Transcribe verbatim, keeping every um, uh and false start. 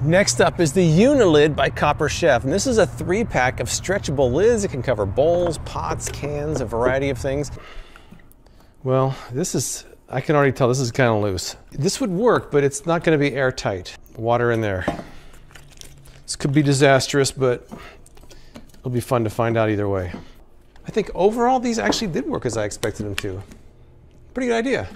Next up is the Unilid by Copper Chef, and this is a three-pack of stretchable lids. It can cover bowls, pots, cans, a variety of things. Well, this is, I can already tell this is kind of loose. This would work, but it's not going to be airtight. Water in there. This could be disastrous, but it'll be fun to find out either way. I think overall these actually did work as I expected them to. Pretty good idea.